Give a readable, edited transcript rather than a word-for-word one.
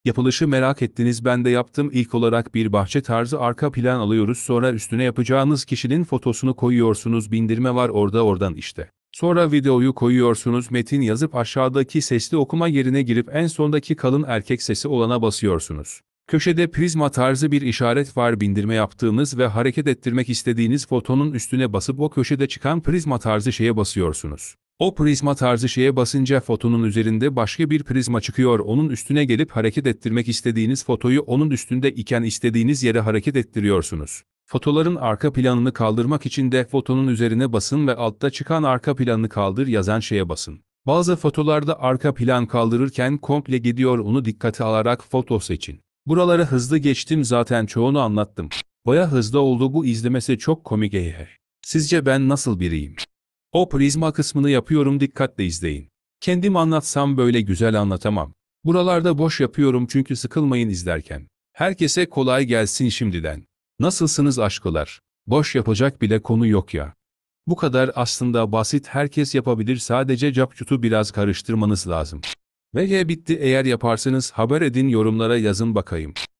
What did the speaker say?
Yapılışı merak ettiniz, ben de yaptım. İlk olarak bir bahçe tarzı arka plan alıyoruz, sonra üstüne yapacağınız kişinin fotosunu koyuyorsunuz, bindirme var oradan işte. Sonra videoyu koyuyorsunuz, metin yazıp aşağıdaki sesli okuma yerine girip en sondaki kalın erkek sesi olana basıyorsunuz. Köşede prizma tarzı bir işaret var, bindirme yaptığınız ve hareket ettirmek istediğiniz fotonun üstüne basıp o köşede çıkan prizma tarzı şeye basıyorsunuz. O prizma tarzı şeye basınca fotonun üzerinde başka bir prizma çıkıyor, onun üstüne gelip hareket ettirmek istediğiniz fotoyu onun üstünde iken istediğiniz yere hareket ettiriyorsunuz. Fotoların arka planını kaldırmak için de fotonun üzerine basın ve altta çıkan arka planını kaldır yazan şeye basın. Bazı fotolarda arka plan kaldırırken komple gidiyor, onu dikkate alarak foto seçin. Buraları hızlı geçtim, zaten çoğunu anlattım. Baya hızlı oldu bu, izlemesi çok komik. Sizce ben nasıl biriyim? O prizma kısmını yapıyorum, dikkatle izleyin. Kendim anlatsam böyle güzel anlatamam. Buralarda boş yapıyorum çünkü sıkılmayın izlerken. Herkese kolay gelsin şimdiden. Nasılsınız aşkolar? Boş yapacak bile konu yok ya. Bu kadar aslında basit, herkes yapabilir, sadece capcutu biraz karıştırmanız lazım. Ve bitti, eğer yaparsanız haber edin, yorumlara yazın bakayım.